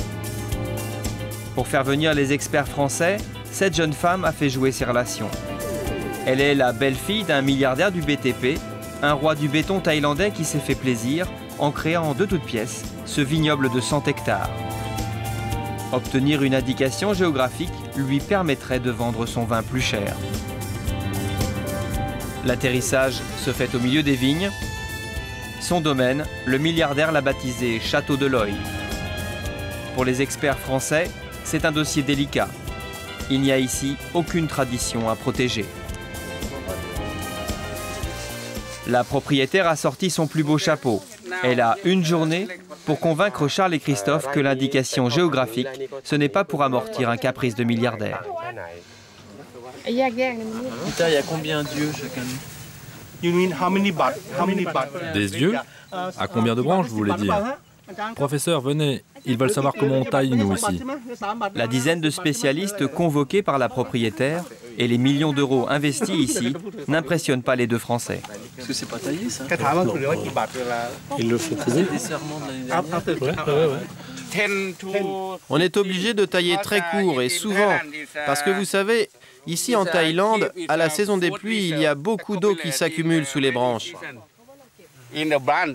Pour faire venir les experts français, cette jeune femme a fait jouer ses relations. Elle est la belle-fille d'un milliardaire du B T P, un roi du béton thaïlandais qui s'est fait plaisir en créant de toutes pièces ce vignoble de cent hectares. Obtenir une indication géographique lui permettrait de vendre son vin plus cher. L'atterrissage se fait au milieu des vignes. Son domaine, le milliardaire l'a baptisé Château de l'Oeil. Pour les experts français, c'est un dossier délicat. Il n'y a ici aucune tradition à protéger. La propriétaire a sorti son plus beau chapeau. Elle a une journée pour convaincre Charles et Christophe que l'indication géographique, ce n'est pas pour amortir un caprice de milliardaire. Il y a combien d'yeux chaque année? Des yeux? À combien de branches, vous voulez dire? Professeur, venez, ils veulent savoir comment on taille, nous, ici. La dizaine de spécialistes convoqués par la propriétaire et les millions d'euros investis ici n'impressionnent pas les deux Français. Parce que c'est pas taillé, ça? Ils le font tailler. C'est des serments de l'année dernière. Ouais, ouais, ouais. On est obligé de tailler très court et souvent, parce que vous savez, ici en Thaïlande, à la saison des pluies, il y a beaucoup d'eau qui s'accumule sous les branches. Il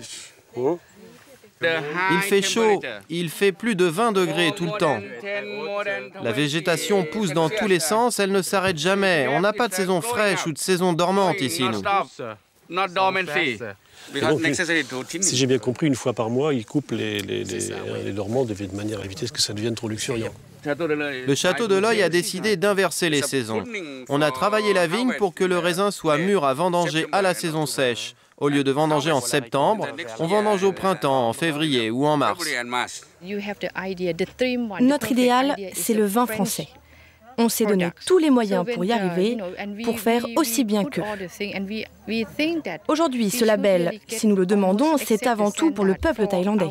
fait chaud, il fait plus de vingt degrés tout le temps. La végétation pousse dans tous les sens, elle ne s'arrête jamais. On n'a pas de saison fraîche ou de saison dormante ici, nous. Donc, si j'ai bien compris, une fois par mois, ils coupent les, les, les, les dormants de manière à éviter que ça devienne trop luxuriant. Le château de l'Œil a décidé d'inverser les saisons. On a travaillé la vigne pour que le raisin soit mûr à vendanger à la saison sèche. Au lieu de vendanger en septembre, on vendange au printemps, en février ou en mars. Notre idéal, c'est le vin français. On s'est donné tous les moyens pour y arriver, pour faire aussi bien qu'eux. Aujourd'hui, ce label, si nous le demandons, c'est avant tout pour le peuple thaïlandais.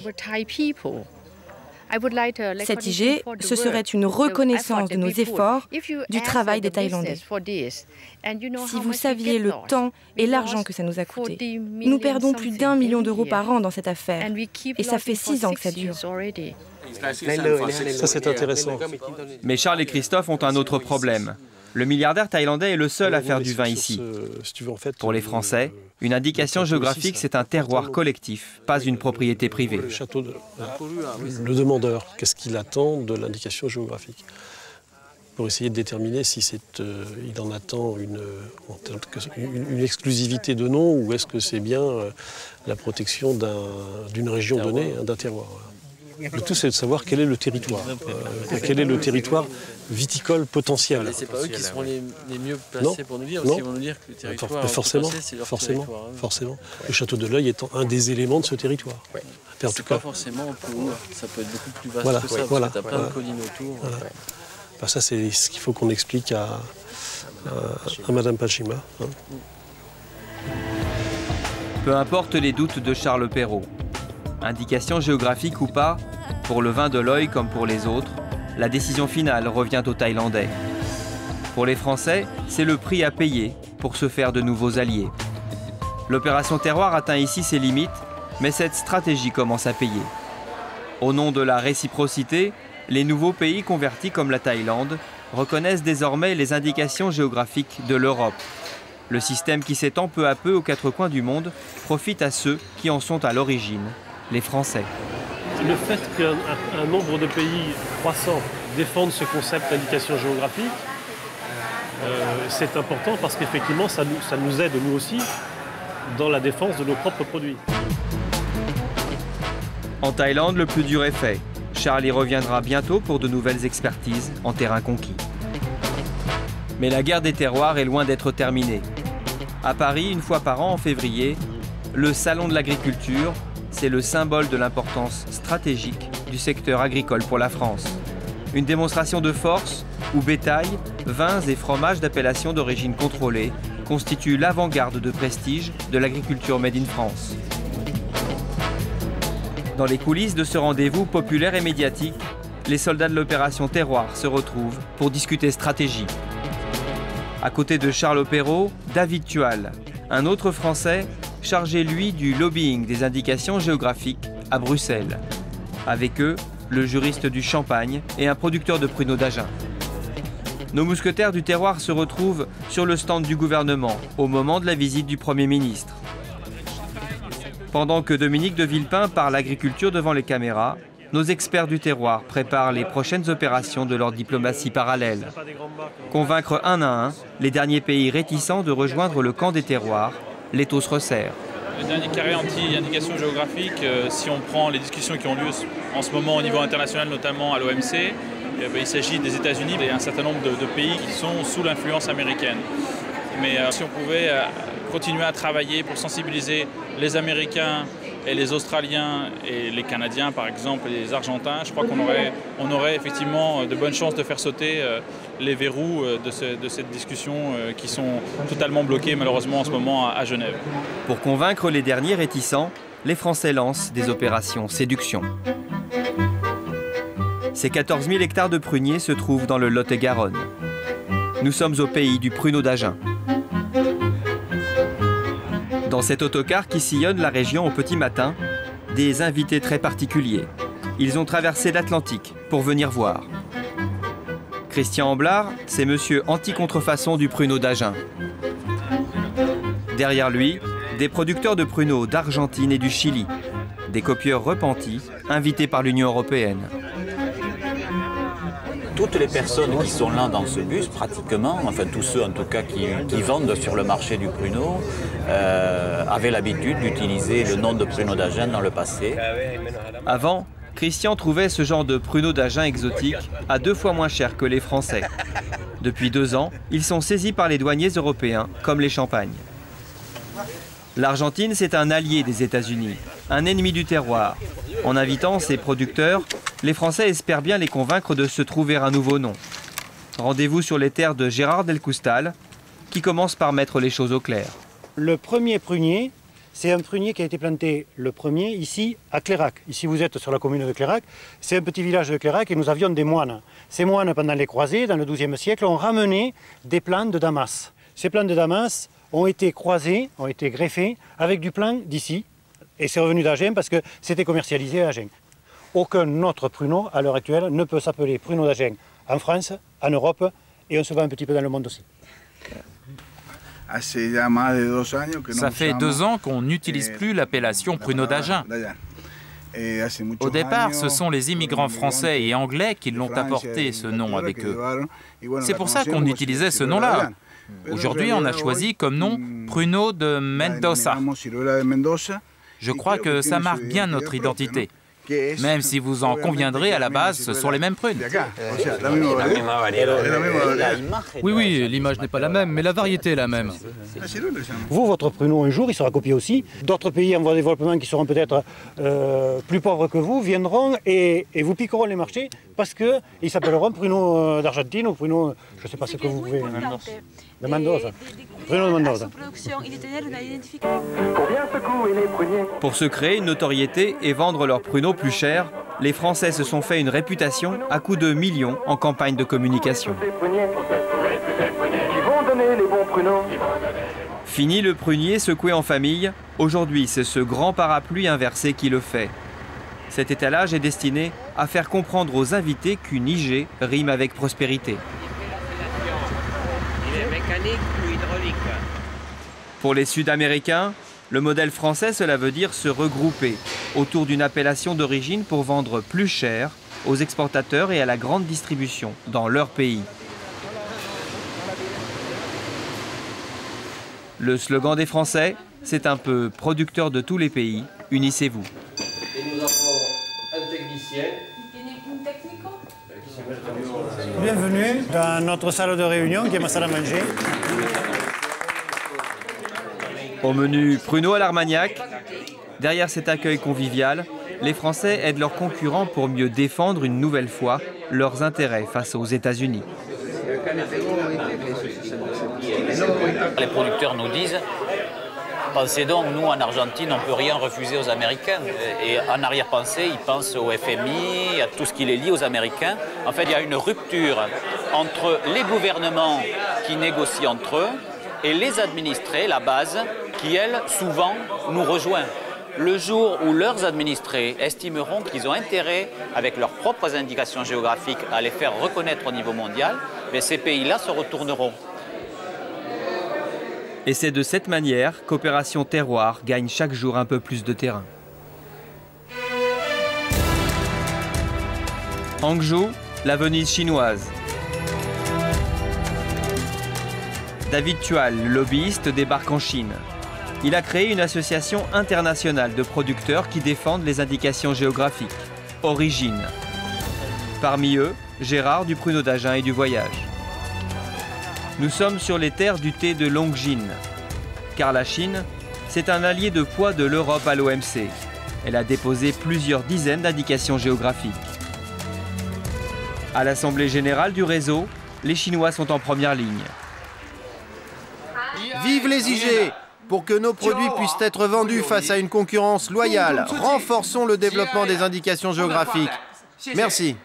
Cet I G, ce serait une reconnaissance de nos efforts, du travail des Thaïlandais. Si vous saviez le temps et l'argent que ça nous a coûté, nous perdons plus d'un million d'euros par an dans cette affaire, et ça fait six ans que ça dure. Ça, c'est intéressant. Mais Charles et Christophe ont un autre problème. Le milliardaire thaïlandais est le seul à faire du vin ici. Pour les Français, une indication géographique, c'est un terroir collectif, pas une propriété privée. Le château de... Le demandeur, qu'est-ce qu'il attend de l'indication géographique? Pour essayer de déterminer si c'est, euh, il en attend une, une, une exclusivité de nom ou est-ce que c'est bien euh, la protection d'un, d'une région donnée, hein, d'un terroir. Le tout, c'est de savoir quel est le territoire, euh, quel est le territoire viticole potentiel. C'est pas eux qui seront les, les mieux placés non, pour nous dire, parce qu'ils vont nous dire que le territoire For, forcément, passé, c'est leur forcément, territoire. Hein. forcément. Le château de l'Œil étant un des éléments de ce territoire. Ouais. En c'est tout pas cas, forcément pour, ça peut être beaucoup plus vaste voilà, que ça, ouais, parce voilà, que t'as plein voilà, de collines autour. Voilà. Ben ça, c'est ce qu'il faut qu'on explique à, à, à Madame Pachima. Hein. Peu importe les doutes de Charles Perrault. Indication géographique ou pas, pour le vin de l'Œil comme pour les autres, la décision finale revient aux Thaïlandais. Pour les Français, c'est le prix à payer pour se faire de nouveaux alliés. L'opération terroir atteint ici ses limites, mais cette stratégie commence à payer. Au nom de la réciprocité, les nouveaux pays convertis comme la Thaïlande reconnaissent désormais les indications géographiques de l'Europe. Le système qui s'étend peu à peu aux quatre coins du monde profite à ceux qui en sont à l'origine, les Français. Le fait qu'un un nombre de pays croissants défendent ce concept d'indication géographique, euh, c'est important parce qu'effectivement, ça nous, ça nous aide, nous aussi, dans la défense de nos propres produits. En Thaïlande, le plus dur est fait. Charles y reviendra bientôt pour de nouvelles expertises en terrain conquis. Mais la guerre des terroirs est loin d'être terminée. À Paris, une fois par an en février, le Salon de l'agriculture, c'est le symbole de l'importance stratégique du secteur agricole pour la France. Une démonstration de force où bétail, vins et fromages d'appellation d'origine contrôlée constituent l'avant-garde de prestige de l'agriculture made in France. Dans les coulisses de ce rendez-vous populaire et médiatique, les soldats de l'opération Terroir se retrouvent pour discuter stratégie. À côté de Charles Perrault, David Tual, un autre Français chargé, lui, du lobbying des indications géographiques à Bruxelles. Avec eux, le juriste du Champagne et un producteur de pruneaux d'Agen. Nos mousquetaires du terroir se retrouvent sur le stand du gouvernement au moment de la visite du Premier ministre. Pendant que Dominique de Villepin parle agriculture devant les caméras, nos experts du terroir préparent les prochaines opérations de leur diplomatie parallèle. Convaincre un à un les derniers pays réticents de rejoindre le camp des terroirs, l'étau se resserre. Le dernier carré anti-indication géographique, euh, si on prend les discussions qui ont lieu en ce moment au niveau international, notamment à l'O M C, eh bien, il s'agit des États-Unis et un certain nombre de, de pays qui sont sous l'influence américaine. Mais euh, si on pouvait euh, continuer à travailler pour sensibiliser les Américains et les Australiens et les Canadiens, par exemple, et les Argentins, je crois qu'on aurait, on aurait effectivement de bonnes chances de faire sauter euh, les verrous euh, de, ce, de cette discussion euh, qui sont totalement bloqués malheureusement en ce moment à, à Genève. Pour convaincre les derniers réticents, les Français lancent des opérations séduction. Ces quatorze mille hectares de pruniers se trouvent dans le Lot-et-Garonne. Nous sommes au pays du pruneau d'Agen. Dans cet autocar qui sillonne la région au petit matin, des invités très particuliers. Ils ont traversé l'Atlantique pour venir voir. Christian Amblard, c'est monsieur anti-contrefaçon du pruneau d'Agen. Derrière lui, des producteurs de pruneaux d'Argentine et du Chili, des copieurs repentis, invités par l'Union européenne. Toutes les personnes qui sont là dans ce bus, pratiquement, enfin tous ceux en tout cas qui, qui vendent sur le marché du pruneau, euh, avaient l'habitude d'utiliser le nom de pruneau d'Agen dans le passé. Avant, Christian trouvait ce genre de pruneaux d'Agen exotiques à deux fois moins cher que les Français. Depuis deux ans, ils sont saisis par les douaniers européens, comme les champagnes. L'Argentine, c'est un allié des États-Unis, un ennemi du terroir. En invitant ces producteurs, les Français espèrent bien les convaincre de se trouver un nouveau nom. Rendez-vous sur les terres de Gérard Del Custal, qui commence par mettre les choses au clair. Le premier prunier, c'est un prunier qui a été planté le premier ici à Clérac. Ici vous êtes sur la commune de Clérac, c'est un petit village de Clérac et nous avions des moines. Ces moines, pendant les croisés, dans le douzième siècle, ont ramené des plants de Damas. Ces plants de Damas ont été croisés, ont été greffés avec du plant d'ici. Et c'est revenu d'Agen parce que c'était commercialisé à Agen. Aucun autre pruneau, à l'heure actuelle, ne peut s'appeler pruneau d'Agen en France, en Europe, et on se voit un petit peu dans le monde aussi. Ça fait deux ans qu'on n'utilise plus l'appellation pruneau d'Agen. Au départ, ce sont les immigrants français et anglais qui l'ont apporté, ce nom, avec eux. C'est pour ça qu'on utilisait ce nom-là. Aujourd'hui, on a choisi comme nom pruneau de Mendoza. Je crois que ça marque bien notre identité. Même si vous en conviendrez, à la base, ce sont les mêmes prunes. Oui, oui, l'image n'est pas la même, mais la variété est la même. Vous, votre pruneau, un jour, il sera copié aussi. D'autres pays en voie de développement qui seront peut-être euh, plus pauvres que vous viendront et, et vous piqueront les marchés parce qu'ils s'appelleront pruneau d'Argentine ou pruneau, je ne sais pas ce que vous pouvez... De Mendoza. Pruneau de Mendoza. Pour se créer une notoriété et vendre leurs pruneaux plus cher, les Français se sont fait une réputation à coups de millions en campagne de communication. Fini le prunier secoué en famille, aujourd'hui c'est ce grand parapluie inversé qui le fait. Cet étalage est destiné à faire comprendre aux invités qu'une I G rime avec prospérité. Il est mécanique ou hydraulique. Pour les Sud-Américains, le modèle français, cela veut dire se regrouper autour d'une appellation d'origine pour vendre plus cher aux exportateurs et à la grande distribution dans leur pays. Le slogan des Français, c'est un peu « producteurs de tous les pays, unissez-vous ». Et nous avons un technicien. Bienvenue dans notre salle de réunion qui est ma salle à manger. Au menu pruneau à l'Armagnac, derrière cet accueil convivial, les Français aident leurs concurrents pour mieux défendre une nouvelle fois leurs intérêts face aux États-Unis. Les producteurs nous disent, pensez donc, nous en Argentine, on ne peut rien refuser aux Américains. Et en arrière-pensée, ils pensent au F M I, à tout ce qui les lie aux Américains. En fait, il y a une rupture entre les gouvernements qui négocient entre eux et les administrés, la base, qui, elle, souvent, nous rejoint. Le jour où leurs administrés estimeront qu'ils ont intérêt, avec leurs propres indications géographiques, à les faire reconnaître au niveau mondial, mais ces pays-là se retourneront. Et c'est de cette manière qu'Opération Terroir gagne chaque jour un peu plus de terrain. Hangzhou, la Venise chinoise. David Tual, le lobbyiste, débarque en Chine. Il a créé une association internationale de producteurs qui défendent les indications géographiques. Origine. Parmi eux, Gérard du pruneau d'Agen et du voyage. Nous sommes sur les terres du thé de Longjin. Car la Chine, c'est un allié de poids de l'Europe à l'O M C. Elle a déposé plusieurs dizaines d'indications géographiques. À l'Assemblée générale du réseau, les Chinois sont en première ligne. Vive les I G! Pour que nos produits puissent être vendus face à une concurrence loyale, renforçons le développement des indications géographiques. Merci.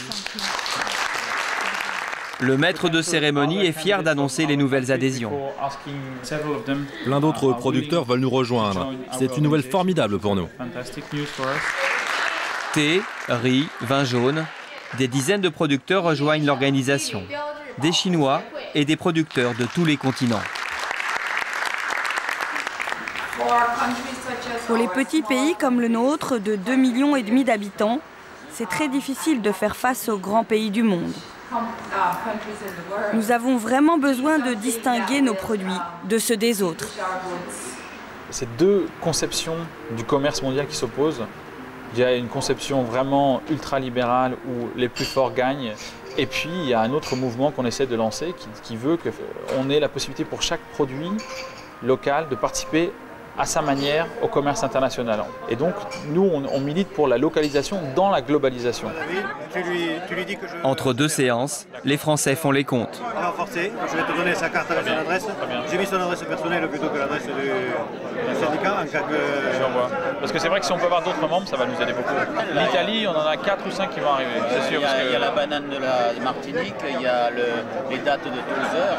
Le maître de cérémonie est fier d'annoncer les nouvelles adhésions. Plein d'autres producteurs veulent nous rejoindre. C'est une nouvelle formidable pour nous. Thé, riz, vin jaune, des dizaines de producteurs rejoignent l'organisation, des Chinois et des producteurs de tous les continents. Pour les petits pays comme le nôtre, de deux millions et demi d'habitants, c'est très difficile de faire face aux grands pays du monde. Nous avons vraiment besoin de distinguer nos produits de ceux des autres. C'est deux conceptions du commerce mondial qui s'opposent. Il y a une conception vraiment ultralibérale où les plus forts gagnent. Et puis il y a un autre mouvement qu'on essaie de lancer qui, qui veut qu'on ait la possibilité pour chaque produit local de participer à sa manière au commerce international. Et donc, nous, on, on milite pour la localisation dans la globalisation. Tu lui, tu lui dis que je... Entre deux séances, les Français font les comptes. Alors forcé, je vais te donner sa carte avec son adresse. J'ai mis son adresse personnelle plutôt que l'adresse du, du syndicat en cas que... J'envoie. Parce que c'est vrai que si on peut avoir d'autres membres, ça va nous aider beaucoup. L'Italie, on en a quatre ou cinq qui vont arriver, c'est sûr. Il y, a, parce que... il y a la banane de la Martinique, il y a le, les dates de douze heures.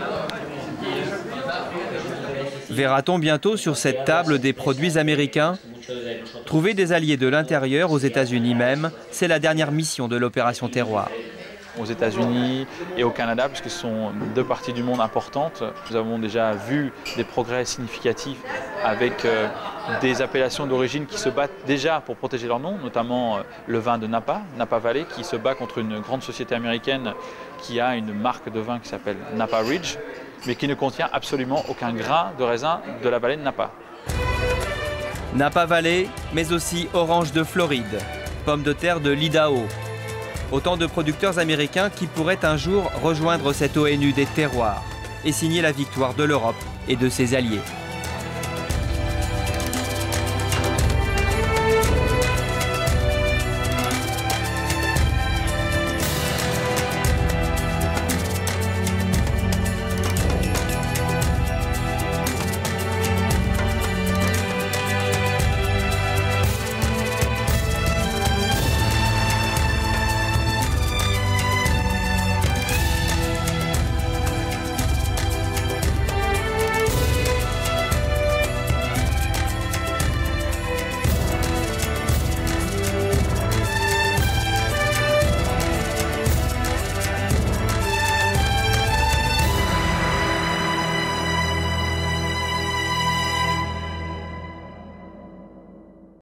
Verra-t-on bientôt sur cette table des produits américains? Trouver des alliés de l'intérieur aux États-Unis même, c'est la dernière mission de l'opération Terroir. Aux États-Unis et au Canada, puisque ce sont deux parties du monde importantes, nous avons déjà vu des progrès significatifs avec euh, des appellations d'origine qui se battent déjà pour protéger leur nom, notamment euh, le vin de Napa, Napa Valley, qui se bat contre une grande société américaine qui a une marque de vin qui s'appelle Napa Ridge, mais qui ne contient absolument aucun grain de raisin de la vallée de Napa. Napa Valley, mais aussi orange de Floride, pommes de terre de l'Idaho. Autant de producteurs américains qui pourraient un jour rejoindre cette O N U des terroirs et signer la victoire de l'Europe et de ses alliés.